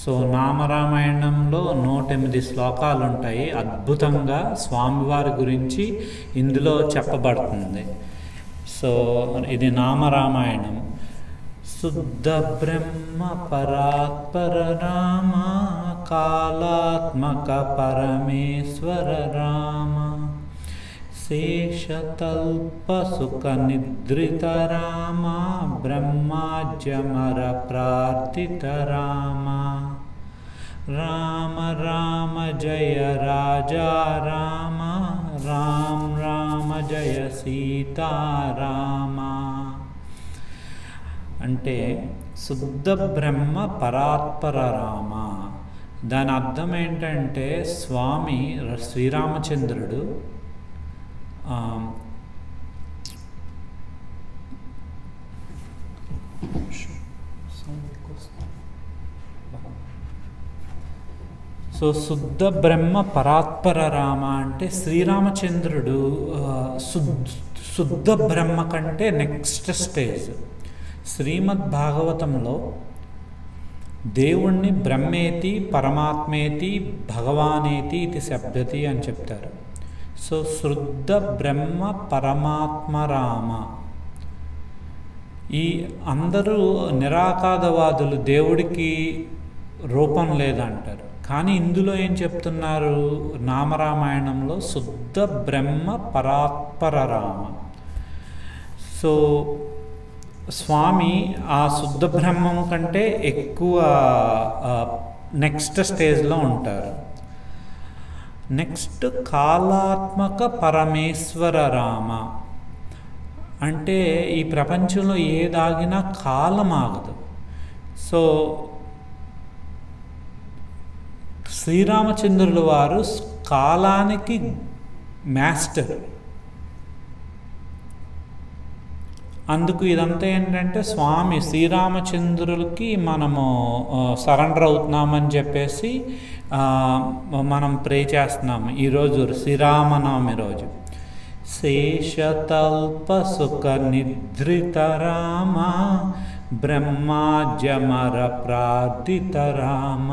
So నామరామాయణంలో 108 శ్లోకాలు ఉంటాయి. అద్భుతంగా స్వామివారి గురించి ఇందులో చెప్పబడుతుంది. సో ఇది నామరామాయణం. శుద్ధ బ్రహ్మ పరాత్పర రామ, కాళాత్మక పరమేశ్వర రామ, శేషతల్ప సుఖ నిద్రిత రామ, బ్రహ్మాజ్యమర ప్రార్థిత రామ, రామ రామ జయ రాజా రామ, రామ రామ జయ సీతారామ. అంటే శుద్ధ బ్రహ్మ పరాత్పర రామ, దాని అర్థం ఏంటంటే స్వామి శ్రీరామచంద్రుడు సో శుద్ధ బ్రహ్మ పరాత్పర రామ అంటే శ్రీరామచంద్రుడు శుద్ధ బ్రహ్మ కంటే నెక్స్ట్ స్టేజ్. శ్రీమద్ భాగవతంలో దేవుణ్ణి బ్రహ్మేతి పరమాత్మేతి భగవానేతి ఇది శబ్దతి అని చెప్తారు. సో శుద్ధ బ్రహ్మ పరమాత్మ రామ. ఈ అందరూ నిరాకారవాదులు దేవుడికి రూపం లేదంటారు, కానీ ఇందులో ఏం చెప్తున్నారు? నామరామాయణంలో శుద్ధ బ్రహ్మ పరాత్పర రామ. సో స్వామి ఆ శుద్ధ బ్రహ్మం కంటే ఎక్కువ నెక్స్ట్ స్టేజ్లో ఉంటారు. నెక్స్ట్ కాళాత్మక పరమేశ్వర రామ అంటే ఈ ప్రపంచంలో ఏదాగినా కాలం ఆగదు. సో శ్రీరామచంద్రుల వారు కాలానికి మాస్టర్. అందుకు ఇదంతా ఏంటంటే స్వామి శ్రీరామచంద్రులకి మనము సరెండర్ అవుతున్నామని చెప్పేసి మనం ప్రే చేస్తున్నాము ఈరోజు శ్రీరామనవమి రోజు. శేషతల్ప సుఖ నిద్రిత రామ, బ్రహ్మాజ్యమర ప్రార్థిత రామ,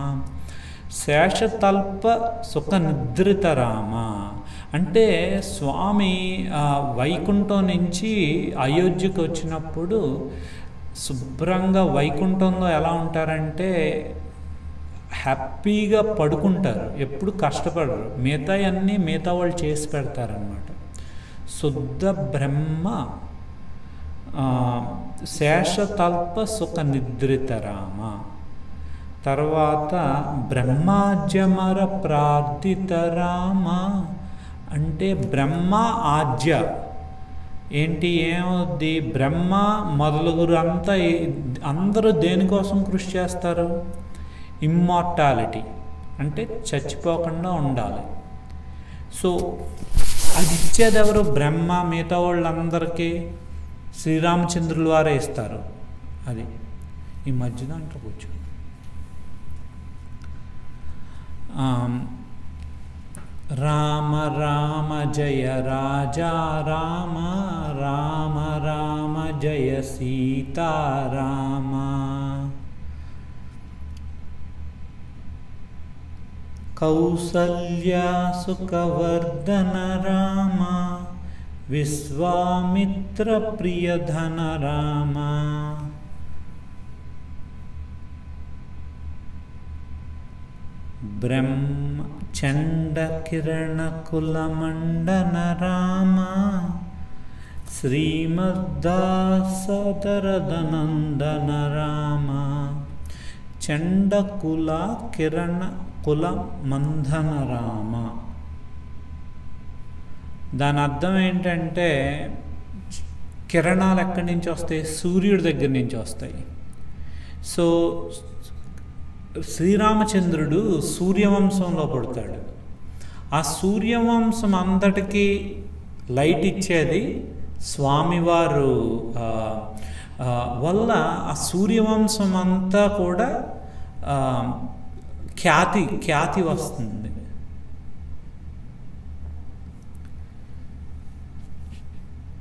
శేషతల్ప సుఖ నిద్రిత రామ అంటే స్వామి వైకుంఠం నుంచి అయోధ్యకు వచ్చినప్పుడు శుభ్రంగా వైకుంఠంలో ఎలా ఉంటారంటే హ్యాపీగా పడుకుంటారు, ఎప్పుడు కష్టపడరు, మిగతా వాళ్ళు చేసి పెడతారనమాట. శుద్ధ బ్రహ్మ శేషతల్ప సుఖ నిద్రిత రామ. తర్వాత బ్రహ్మాజ్యమర ప్రార్థిత రామ అంటే బ్రహ్మ ఆజ్య ఏంటి ఏమవుద్ది? బ్రహ్మ మొదలుగురు అందరూ దేనికోసం కృషి చేస్తారు? ఇమ్మార్టాలిటీ అంటే చచ్చిపోకుండా ఉండాలి. సో అది ఇచ్చేది ఎవరు? బ్రహ్మ. మిగతా వాళ్ళందరికీ శ్రీరామచంద్రుల వారే ఇస్తారు. అది ఈ మధ్య దాంట్లో కూర్చో. రామ రామ జయ రాజా రామ, రామ రామ జయ సీతారామ, కౌసల్యా సుఖవర్ధన రామ, విశ్వామిత్ర ప్రియధన రామ, బ్రహ్మ చండ కిరణ కులమండన రామ, శ్రీమద్దాసదరదనందన రామ, చండకుల కిరణ కుల మంధన రామ. దాని అర్థం ఏంటంటే కిరణాలు ఎక్కడి నుంచి వస్తాయి? సూర్యుడి దగ్గర నుంచి వస్తాయి. సో శ్రీరామచంద్రుడు సూర్యవంశంలో పుడతాడు. ఆ సూర్యవంశం అంతటికీ లైట్ ఇచ్చేది స్వామివారు వల్ల ఆ సూర్యవంశం అంతా కూడా ఖ్యాతి వస్తుంది.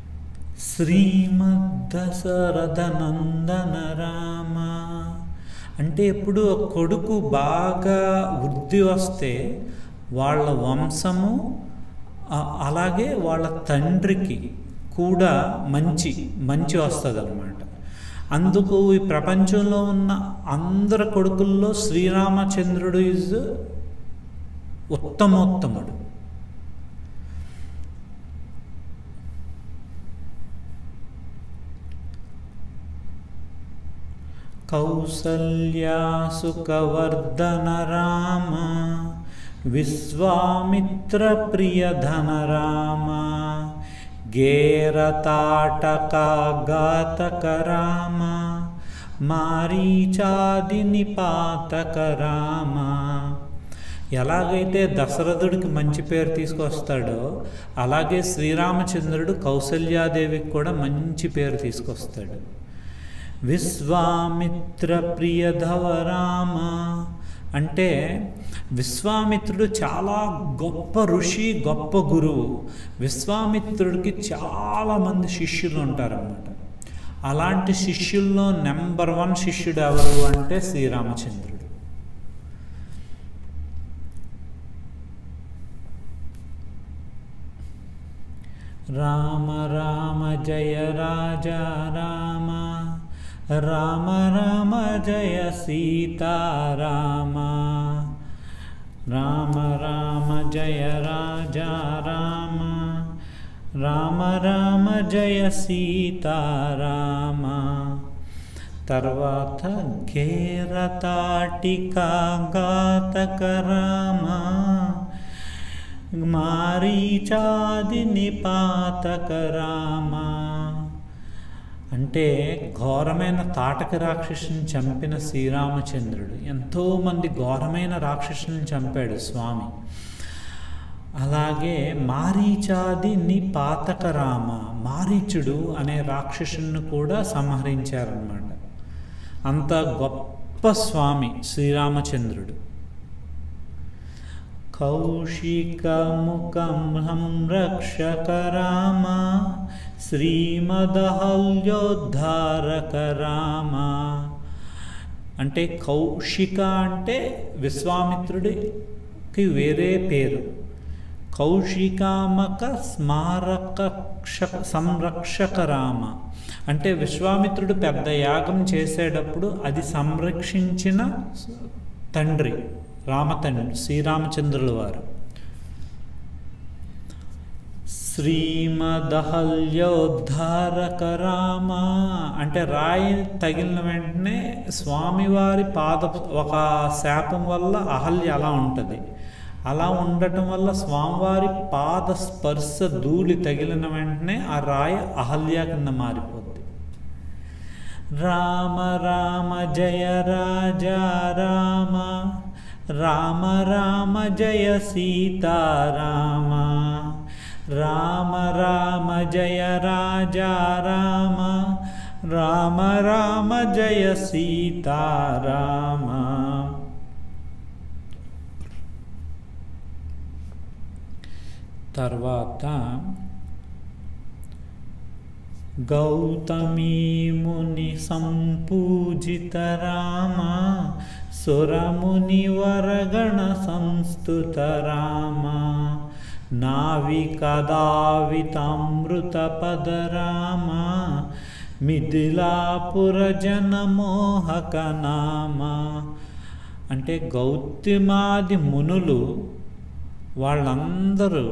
శ్రీమద్దశరథనందన రామ అంటే ఇప్పుడు కొడుకు బాగా వృద్ధి వస్తే వాళ్ళ వంశము అలాగే వాళ్ళ తండ్రికి కూడా మంచి వస్తుంది అన్నమాట. అందుకు ఈ ప్రపంచంలో ఉన్న అందరి కొడుకుల్లో శ్రీరామచంద్రుడు ఈజ్ ఉత్తమోత్తముడు. కౌసల్యా సుఖవర్ధన రామ విశ్వామిత్ర ప్రియధన రామ గేరతాటకాఘాతక రామ మారీచాది నిపాతక రామ. ఎలాగైతే దశరథుడికి మంచి పేరు తీసుకొస్తాడో అలాగే శ్రీరామచంద్రుడు కౌసల్యాదేవికి కూడా మంచి పేరు తీసుకొస్తాడు. విశ్వామిత్ర ప్రియధవ రామ అంటే విశ్వామిత్రుడు చాలా గొప్ప ఋషి, గొప్ప గురువు. విశ్వామిత్రుడికి చాలామంది శిష్యులు ఉంటారన్నమాట. అలాంటి శిష్యుల్లో నెంబర్ 1 శిష్యుడు ఎవరు అంటే శ్రీరామచంద్రుడు. రామ రామ జయ రాజా రామ రామ రామ జయ సీతారామ రామ రామ జయ రాజా రామ రామ రామ జయ సీతారామ. తర్వాత ఘేరతాటికాఘాతక రామ మారీచాది నిపాతక రామ అంటే ఘోరమైన తాటక రాక్షసుని చంపిన శ్రీరామచంద్రుడు. ఎంతోమంది ఘోరమైన రాక్షసుని చంపాడు స్వామి. అలాగే మారీచాది నిపాతక రామ, మారీచుడు అనే రాక్షసుని కూడా సంహరించారన్నమాట. అంత గొప్ప స్వామి శ్రీరామచంద్రుడు. కౌశికముఖం సంరక్షక రామ శ్రీమదహల్యోద్ధారక రామ అంటే కౌశిక అంటే విశ్వామిత్రుడికి వేరే పేరు. కౌశికామక స్మారక సంరక్షక రామ అంటే విశ్వామిత్రుడు పెద్ద యాగం చేసేటప్పుడు అది సంరక్షించిన తండ్రి రామతండ్రి శ్రీరామచంద్రుల వారు. శ్రీమదహల్యోద్ధారక రామ అంటే రాయి తగిలిన వెంటనే స్వామివారి ఒక శాపం వల్ల అహల్య అలా ఉంటుంది. అలా ఉండటం వల్ల స్వామివారి పాద స్పర్శ ధూళి తగిలిన వెంటనే ఆ రాయి అహల్య కింద మారిపోద్ది. రామ రామ జయ రాజా రామ రామ రామ జయ సీతారామ రామ రామ జయ రాజా రామ రామ రామ జయ సీతారామ. తర్వాత గౌతమీ ముని సంపూజిత రామ సురముని వరగణ సంస్తుత రామ నావికదావితామృత పద రామ మిథిలాపుర జనమోహక నామ అంటే గౌతమాది మునులు వాళ్ళందరూ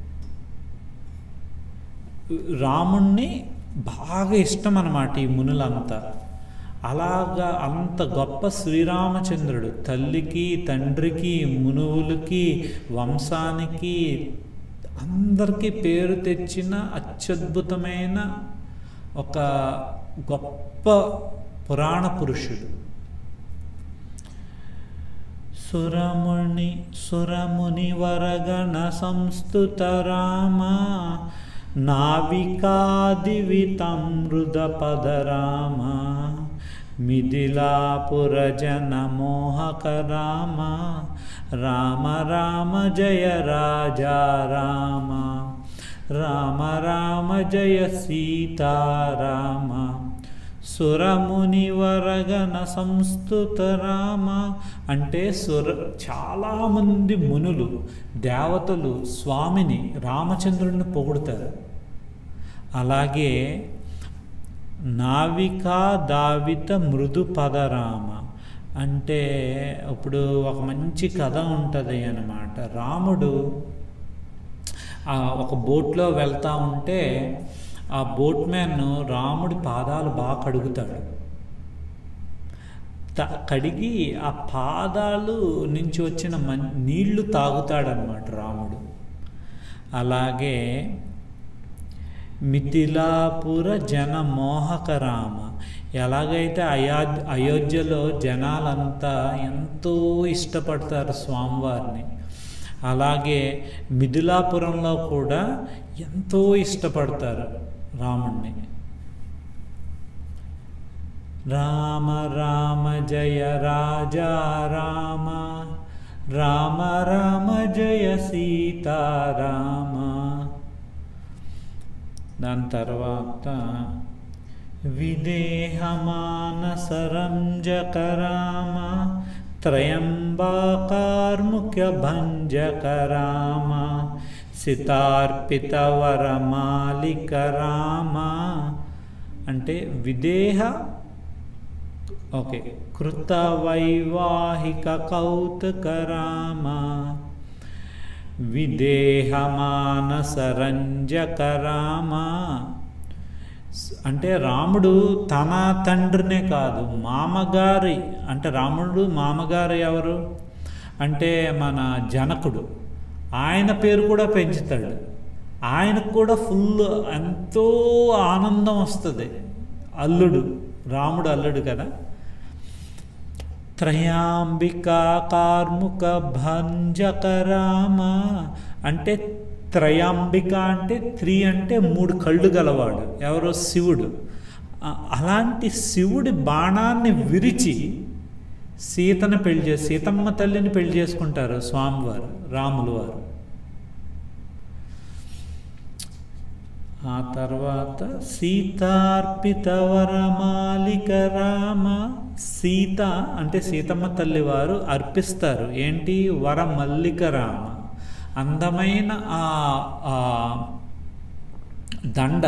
రాముణ్ణి బాగా ఇష్టం అన్నమాట ఈ మునులంతా. అలాగా అంత గొప్ప శ్రీరామచంద్రుడు తల్లికి తండ్రికి మునువులకి వంశానికి అందరికీ పేరు తెచ్చిన అత్యద్భుతమైన ఒక గొప్ప పురాణ పురుషుడు. సురముని వరగణ సంస్తుత రామ నావికాదివితమృత పద రామ మిథిలాపుర జనమోహక రామ రామ రామ జయ రాజా రామ రామ రామ జయ సీతారామ. సురమునివరగణ సంస్థుత రామ అంటే చాలామంది మునులు దేవతలు స్వామిని రామచంద్రుడిని పొగుడుతారు. అలాగే నావికా దావిత మృదు పదరామ అంటే ఇప్పుడు ఒక మంచి కథ ఉంటుంది అన్నమాట. రాముడు ఒక బోట్లో వెళ్తూ ఉంటే ఆ బోట్ మ్యాన్ రాముడి పాదాలు బాగా కడుగుతాడు. కడిగి ఆ పాదాలు నుంచి వచ్చిన నీళ్లు తాగుతాడనమాట రాముడు. అలాగే మిథిలాపుర జన మోహక రామ ఎలాగైతే అయోధ్యలో జనాలంతా ఎంతో ఇష్టపడతారు స్వామివారిని, అలాగే మిథిలాపురంలో కూడా ఎంతో ఇష్టపడతారు రాముణ్ణి. రామ రామ జయ రాజా రామ, రామ రామ జయ సీతారామ. దాని తర్వాత విదేహమానసరంజక రామ, త్రయంబకార్ముఖ్య భంజక రామ, సితార్పిత వరమాలిక రామ అంటే విదేహ కృత వైవాహిక కౌతుక రామ, విదేహమానసరంజక రామ అంటే రాముడు తన తండ్రినే కాదు మామగారి, అంటే రాముడు మామగారు ఎవరు అంటే మన జనకుడు, ఆయన పేరు కూడా పెంచుతాడు. ఆయనకు కూడా ఫుల్ ఎంతో ఆనందం వస్తుంది. అల్లుడు రాముడు అల్లుడు కదా. త్రయాంబికా కార్ముక భంజక రామ అంటే త్రయాంబిక అంటే 3 అంటే 3 కళ్ళు గలవాడు ఎవరో శివుడు. అలాంటి శివుడి బాణాన్ని విరిచి సీతమ్మ తల్లిని పెళ్లి చేసుకుంటారు స్వామివారు రాములు వారు. ఆ తర్వాత సీతార్పిత వరమాలిక రామ, సీత అంటే సీతమ్మ తల్లి వారు అర్పిస్తారు ఏంటి వరమల్లిక రామ, అందమైన ఆ దండ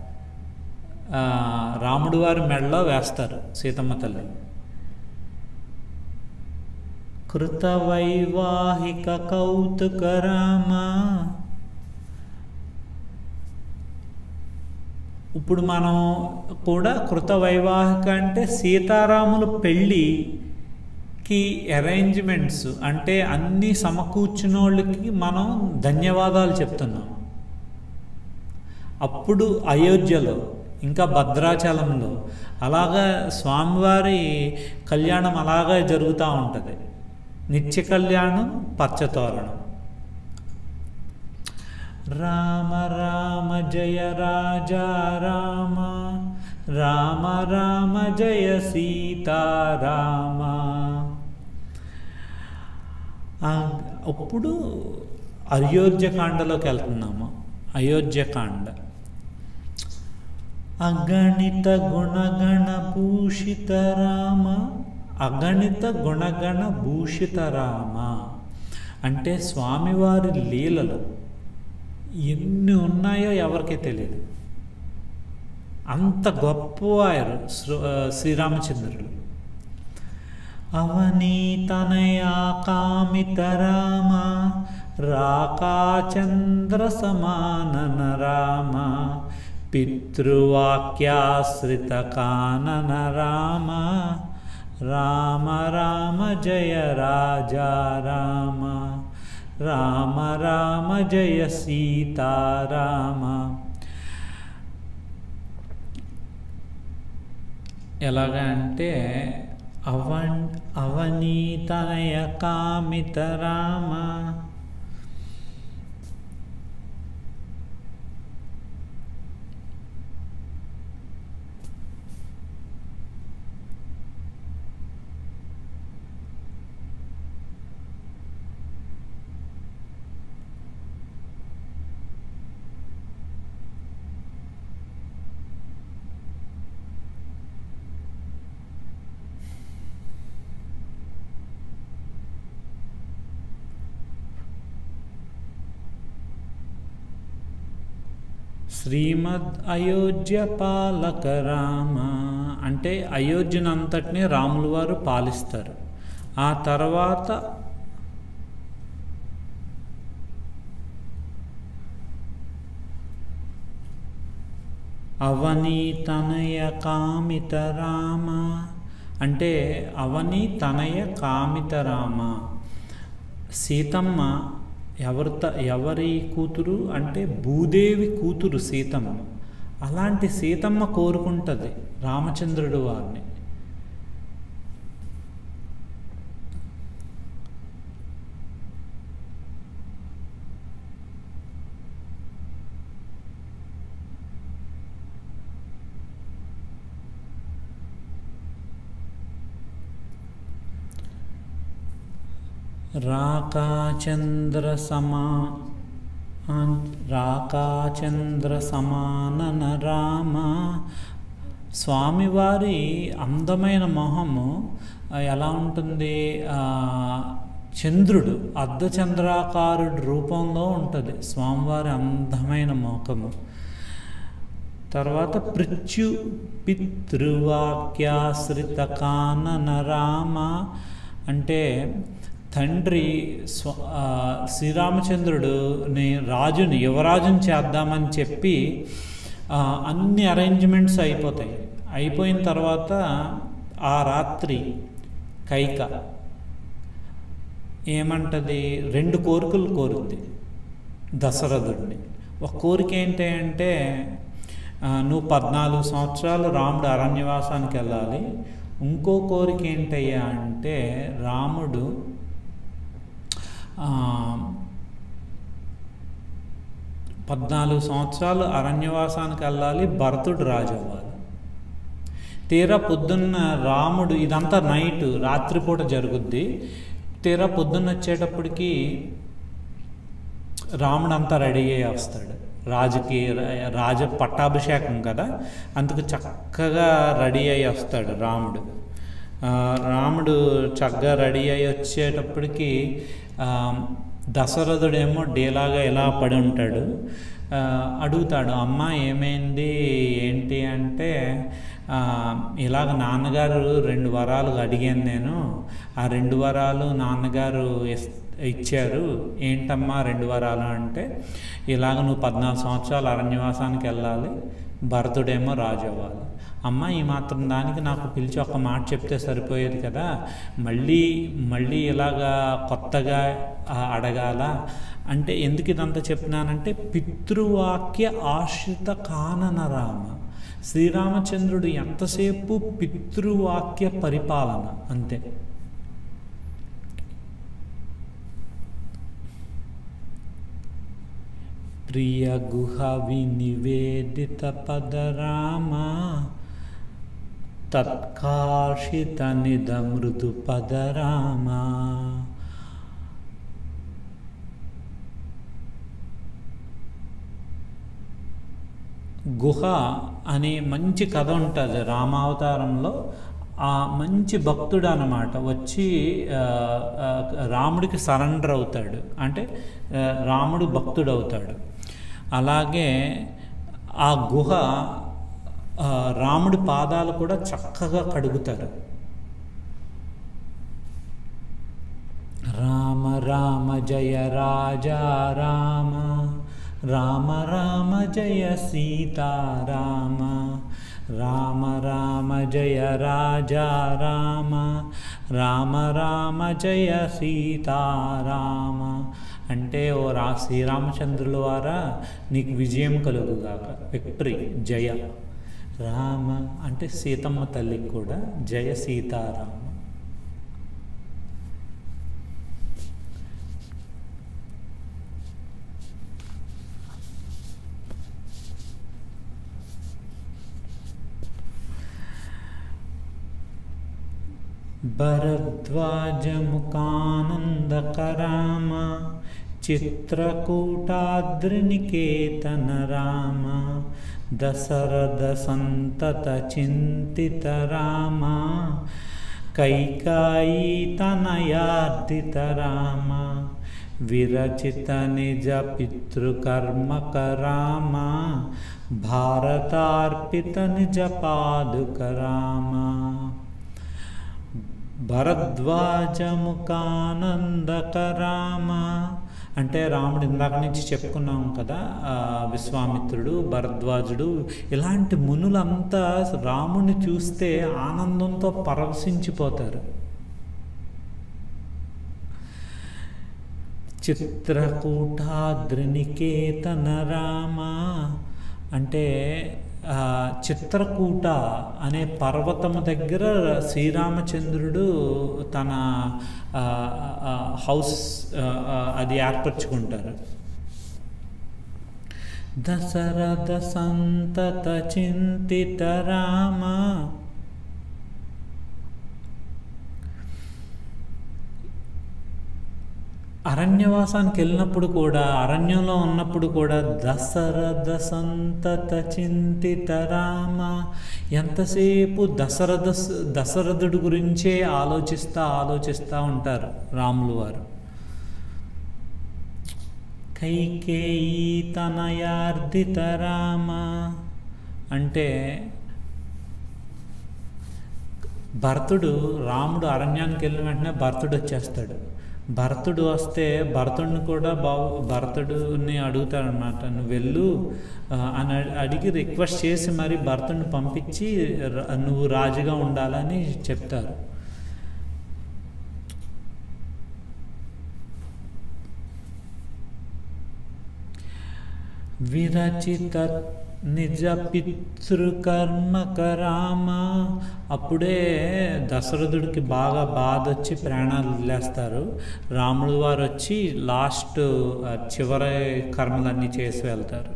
రాముడి వారి మెడలో వేస్తారు సీతమ్మ తల్లి. కృత వైవాహిక కౌతుక రామ ఇప్పుడు మనం కూడా కృత వైవాహిక అంటే సీతారాముల పెళ్ళికి అరేంజ్మెంట్స్ అంటే అన్నీ సమకూర్చిన వాళ్ళకి మనం ధన్యవాదాలు చెప్తున్నాం. అప్పుడు అయోధ్యలో ఇంకా భద్రాచలంలో అలాగా స్వామివారి కళ్యాణం అలాగా జరుగుతూ ఉంటుంది. నిత్య కళ్యాణం పచ్చతోరణం. రామ రామ జయ రాజా రామ, రామ రామ జయ సీతారామ. అప్పుడు అయోధ్యకాండలోకి వెళ్తున్నాము. అయోధ్యకాండ. అగణిత గుణగణ భూషిత రామ, అగణిత గుణగణ భూషిత రామ అంటే స్వామివారి లీలలు ఎన్ని ఉన్నాయో ఎవరికీ తెలియదు. అంత గొప్పవారు శ్రీరామచంద్రుడు. అవనీతనయా కామిత రామ, రాకాచంద్ర సమానన రామ, పితృవాక్యాశ్రిత కానన రామ, రామ రామ జయ రాజా రామ, రామ రామ జయ సీతారామ. ఎలాగా అంటే అవనీతనయ కామిత రామ, శ్రీమద్ అయోధ్య పాలక రామ అంటే అయోధ్యనంతటినీ రాములు వారు పాలిస్తారు. ఆ తర్వాత అవని తనయ కామిత రామ అంటే అవని తనయ కామిత రామ. సీతమ్మ ఎవరి కూతురు అంటే భూదేవి కూతురు సీతమ్మ. అలాంటి సీతమ్మ కోరుకుంటుంది రామచంద్రుడు వారిని. రాకాచంద్ర సమానన రామ. స్వామివారి అందమైన మొహము ఎలా ఉంటుంది? చంద్రుడు అర్ధచంద్రాకారుడు రూపంలో ఉంటుంది స్వామివారి అందమైన ముఖము. తర్వాత పితృవాక్యాశ్రిత కానన రామ అంటే తండ్రి శ్రీరామచంద్రుడుని యువరాజుని చేద్దామని చెప్పి అన్ని అరేంజ్మెంట్స్ అయిపోతాయి. అయిపోయిన తర్వాత ఆ రాత్రి కైక ఏమంటది? 2 కోరికలు కోరుద్ది దశరథుడిని. ఒక కోరిక ఏంటి అంటే నువ్వు 14 సంవత్సరాలు రాముడు అరణ్యవాసానికి వెళ్ళాలి. ఇంకో కోరిక ఏంటయ్యా అంటే రాముడు 14 సంవత్సరాలు అరణ్యవాసానికి వెళ్ళాలి, భరతుడు రాజు అవ్వాలి. తీరా పొద్దున్న రాముడు ఇదంతా నైట్ రాత్రిపూట జరుగుద్ది. తీరా పొద్దున్న వచ్చేటప్పటికి రాముడు అంతా రెడీ అయ్యి వస్తాడు. రాజ పట్టాభిషేకం కదా, అందుకు చక్కగా రెడీ అయ్యి వస్తాడు రాముడు చక్కగా రెడీ అయ్యి వచ్చేటప్పటికి దశరథుడేమో డేలాగా ఇలా పడి ఉంటాడు. అడుగుతాడు, అమ్మ ఏమైంది ఏంటి అంటే ఇలాగ నాన్నగారు 2 వరాలు అడిగాను నేను, ఆ 2 వరాలు నాన్నగారు ఇచ్చారు. ఏంటమ్మా 2 వరాలు అంటే ఇలాగ నువ్వు 14 సంవత్సరాలు అరణ్యవాసానికి వెళ్ళాలి, భరతుడేమో రాజు అవ్వాలి. అమ్మ ఈ మాత్రం దానికి నాకు పిలిచి ఒక మాట చెప్తే సరిపోయేది కదా, మళ్ళీ ఇలాగా కొత్తగా అడగాల అంటే ఎందుకు ఇదంతా చెప్పినానంటే పితృవాక్య ఆశ్రిత కానన రామ. శ్రీరామచంద్రుడు ఎంతసేపు పితృవాక్య పరిపాలన అంతే. ప్రియ గుహ వినివేదిత పద రామ తత్కార్షిత నిద మృదు పద రామ. గుహ అనే మంచి కథ ఉంటుంది రామావతారంలో. ఆ మంచి భక్తుడు అన్నమాట వచ్చి రాముడికి సరెండర్ అవుతాడు, అంటే రాముడు భక్తుడు అవుతాడు. అలాగే ఆ గుహ రాముడి పాదాలు కూడా చక్కగా కడుగుతారు. రామ రామ జయ రాజా రామ, రామ రామ జయ సీతారామ, రామ రామ జయ రాజా రామ, రామ రామ జయ సీతారామ. అంటే ఓ శ్రీరామచంద్రుల వారా నీకు విజయం కలుగుగాక, విక్టరీ జయ. రామ అంటే సీతమ్మ తల్లికి కూడా జయ సీతారామ. భరద్వాజముఖానందకరామ చిత్రకూటాద్రినికేతన రామ, దశరథ సంతత చింతిత రామ, కైకాయి తనయార్దిత రామ, విరచిత నిజ పితృకర్మక రామ భారతార్పిత నిజ పాదుక రామ భరద్వాజముఖానందక రామ అంటే రాముడు ఇందాక నుంచి చెప్పుకున్నాం కదా, విశ్వామిత్రుడు, భరద్వాజుడు ఇలాంటి మునులంతా రాముని చూస్తే ఆనందంతో పరవశించిపోతారు. చిత్రకూటాద్రినికేతన రామ అంటే చిత్రకూట అనే పర్వతము దగ్గర శ్రీరామచంద్రుడు తన హౌస్ అది ఏర్పరచుకుంటారు. దశరథ సంతత చింతిత రామ అరణ్యవాసానికి వెళ్ళినప్పుడు కూడా, అరణ్యంలో ఉన్నప్పుడు కూడా దశరథ సంతత చింతిత రామ ఎంతసేపు దశరథుడి గురించే ఆలోచిస్తూ ఉంటారు రాములు వారు. కైకేయీ తనయార్దిత రామ అంటే భరతుడు, రాముడు అరణ్యానికి వెళ్ళిన వెంటనే భరతుడు వచ్చేస్తాడు. భరతుడు వస్తే భరతుడిని అడుగుతాడనమాట, నువ్వు వెళ్ళు అని అడిగి రిక్వెస్ట్ చేసి మరి భరతుడిని పంపించి నువ్వు రాజుగా ఉండాలని చెప్తారు. విరచిత నిజ పితృకర్మక రామ అప్పుడే దశరథుడికి బాగా బాధ వచ్చి ప్రాణాలు వదిలేస్తారు. రాముడు వారు వచ్చి లాస్ట్ చివరి కర్మలన్నీ చేసి వెళ్తారు.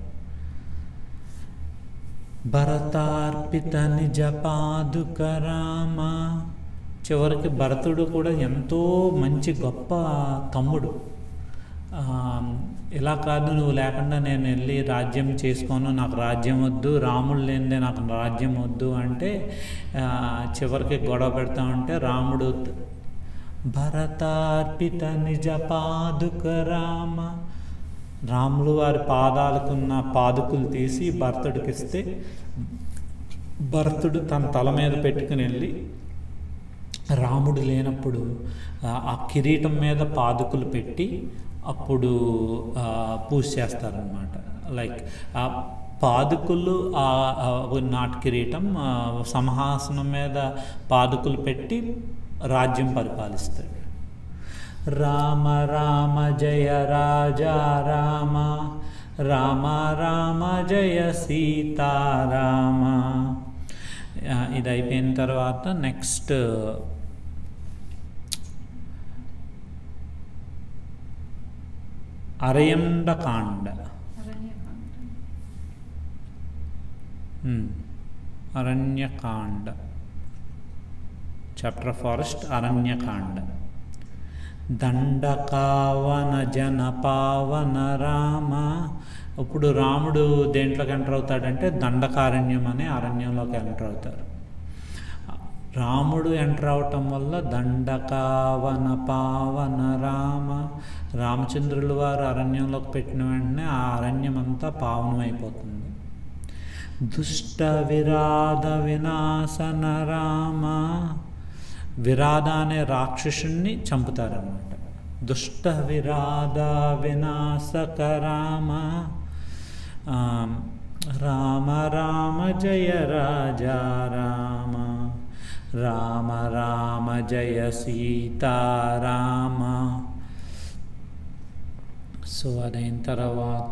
భరతార్పిత నిజ పాదుక రామ చివరికి భరతుడు కూడా ఎంతో మంచి గొప్ప తమ్ముడు. ఇలా కాదు, నువ్వు లేకుండా నేను వెళ్ళి రాజ్యం చేసుకోను, నాకు రాజ్యం వద్దు, రాముడు లేనిదే నాకు రాజ్యం వద్దు అంటే చివరికి గొడవ పెడతా ఉంటే రాముడు భరతార్పిత నిజ పాదుక రామ రాములు వారి పాదాలకున్న పాదుకులు తీసి భరతుడికి ఇస్తే భరతుడు తన తల మీద పెట్టుకుని వెళ్ళి రాముడు లేనప్పుడు ఆ కిరీటం మీద పాదుకులు పెట్టి అప్పుడు పూజ చేస్తారనమాట. లైక్ ఆ పాదుకులు నాటి కిరీటం సింహాసనం మీద పాదుకులు పెట్టి రాజ్యం పరిపాలిస్తాడు. రామ రామ జయ రాజా రామ రామ రామ జయ సీతారామ. ఇది అయిపోయిన తర్వాత next Aranyakanda. Aranyakanda chapter forest Aranyakanda. Dandakavana జన పావన రామ ఇప్పుడు రాముడు దేంట్లోకి ఎంటర్ అవుతాడంటే దండకారణ్యం అనే అరణ్యంలోకి ఎంటర్ అవుతారు. రాముడు ఎంటర్ అవటం వల్ల దండకావన పావన రామ రామచంద్రుల వారు అరణ్యంలోకి పెట్టిన వెంటనే ఆ అరణ్యం అంతా పావనమైపోతుంది. దుష్ట విరాధ వినాశన రామ విరాధ అనే రాక్షసుని చంపుతారన్నమాట. దుష్ట విరాధ వినాశక రామ రామ రామ జయ రాజా రామ రామ రామ జయ సీతారామ. సో అదైన తర్వాత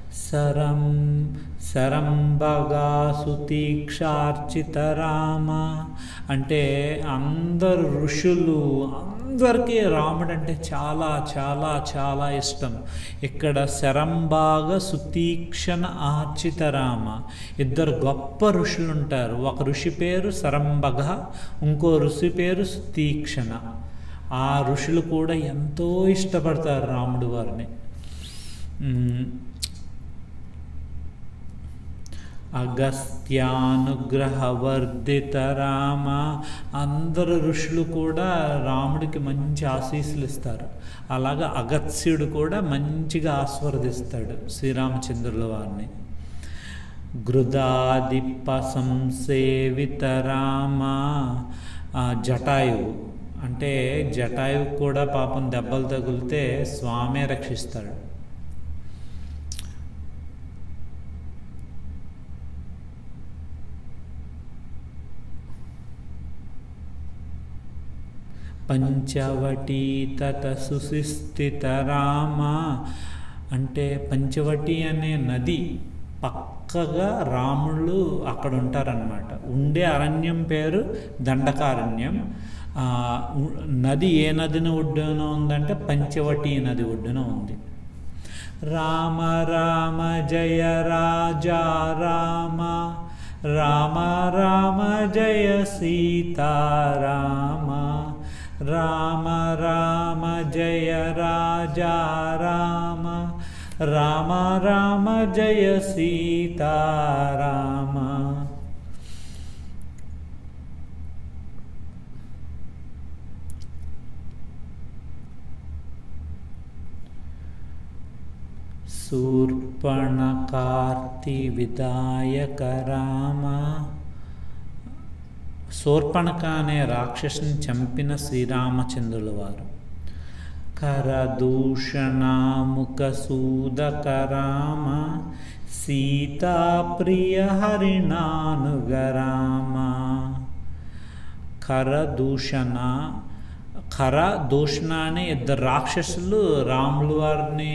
శరంబగా సుతీక్షార్చిత రామ అంటే అందరు ఋషులు అందరికీ రాముడు అంటే చాలా చాలా చాలా ఇష్టం. ఇక్కడ శరంబాగ సుతీక్షణ ఆర్చిత రామ ఇద్దరు గొప్ప ఋషులు ఉంటారు. ఒక ఋషి పేరు శరంబగ, ఇంకో ఋషి పేరు సుతీక్షణ. ఆ ఋషులు కూడా ఎంతో ఇష్టపడతారు రాముడు వారిని. అగస్త్యానుగ్రహవర్ధిత రామ. అందరు ఋషులు కూడా రాముడికి మంచి ఆశీస్సులు ఇస్తారు. అలాగా అగస్త్యుడు కూడా మంచిగా ఆస్వాదిస్తాడు శ్రీరామచంద్రుల వారిని. గృదాదిప సంసేవిత రామ. జటాయువు అంటే జటాయువు కూడా పాపం దెబ్బలు తగిలితే స్వామే రక్షిస్తాడు. పంచవటీ తత సుస్థిత రామ. అంటే పంచవటి అనే నది పక్కగా రాముళ్ళు అక్కడ ఉంటారన్నమాట. ఉండే అరణ్యం పేరు దండకారణ్యం. నది ఏ నదిని ఒడ్డున ఉందంటే పంచవటి నది ఒడ్డున ఉంది. రామ రామ జయ రాజా రామ. రామ రామ జయ సీతారామ. రామ రామ జయ రాజా రామ. రామ రామ జయ సీతారామ. శూర్పణకార్తి విదాయక రామ. శూర్పణక అనే రాక్షసుని చంపిన శ్రీరామచంద్రుల వారు. కరదూషణాముఖ సూదక రామ. సీతాప్రియ హరిణానుగ రామ. కరదూషణ అనే ఇద్దరు రాక్షసులు రాముల వారిని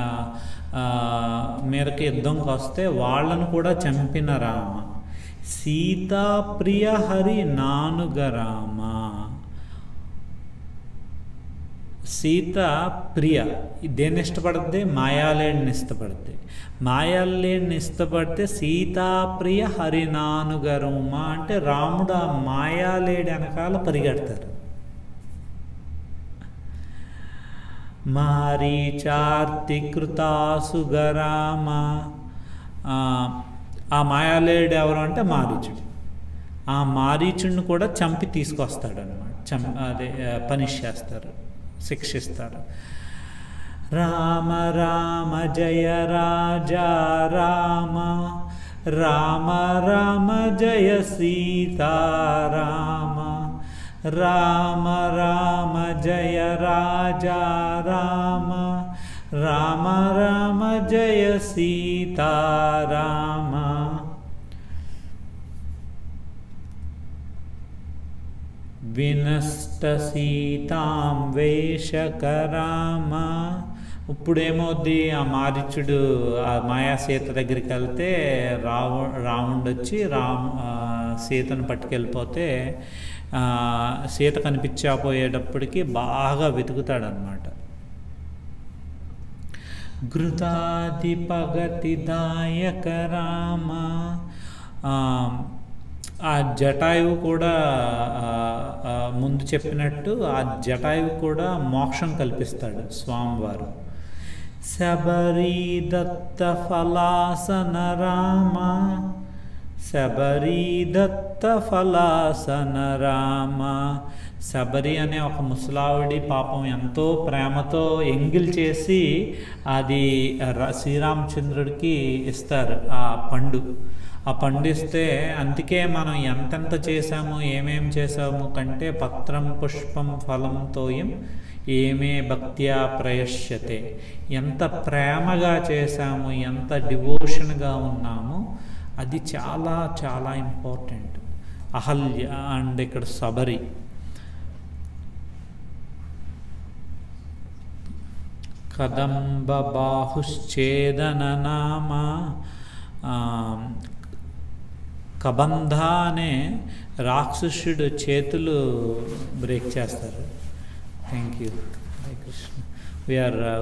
మీదకి యుద్ధంకి వస్తే వాళ్ళను కూడా చంపిన రామ. సీతాప్రియ హరి నానుగ రామ. సీత ప్రియ దేన్ని ఇష్టపడుద్ది? మాయాలేడిని ఇష్టపడుద్ది. మాయాలేడిని ఇష్టపడితే సీతాప్రియ హరినానుగ రామ అంటే రాముడు ఆ మాయాలేడి వెనకాల పరిగెడతారు. మారీచార్తి కృతాసుగ రామ. ఆ మాయాలేడు ఎవరు అంటే మారీచుడు. ఆ మారీచుడిని కూడా చంపి తీసుకొస్తాడు అన్నమాట. అదే పనిష్ చేస్తారు, శిక్షిస్తారు. రామ రామ జయ రాజా రామ. రామ రామ జయ సీతారామ. రామ రామ జయ రాజా రామ. రామ రామ జయ సీతారామ. వినష్ట సీతాం వేషక రామ. ఇప్పుడేమవుద్ది? ఆ మారీచుడు ఆ మాయాసీత దగ్గరికి వెళ్తే రావణుడు వచ్చి సీతను పట్టుకెళ్ళిపోతే సీత కనిపించకపోయేటప్పటికి బాగా వెతుకుతాడనమాట. ఘృతాధిపగతిదాయక రామ. ఆ జటాయువు కూడా ముందు చెప్పినట్టు ఆ జటాయువు కూడా మోక్షం కల్పిస్తాడు స్వామివారు. శబరీదత్త ఫలాసన రామ. శబరీదత్త ఫలాసన రామ. శబరి అనే ఒక ముసలావిడి పాపం ఎంతో ప్రేమతో ఎంగిల్ చేసి అది శ్రీరామచంద్రుడికి ఇస్తారు ఆ పండు. ఆ పండిస్తే అందుకే మనం ఎంతెంత చేశాము ఏమేం చేసాము కంటే పత్రం పుష్పం ఫలం తోయం ఏమే భక్త్యా ప్రయశ్యతే. ఎంత ప్రేమగా చేశాము, ఎంత డివోషన్గా ఉన్నాము, అది చాలా చాలా ఇంపార్టెంట్. అహల్య అండ్ ఇక్కడ శబరి. కదంబ బాహుశ్చేదన నామ. కబంధ అనే రాక్షసుడు చేతులు బ్రేక్ చేస్తారు. Thank you. Hare Krishna. We are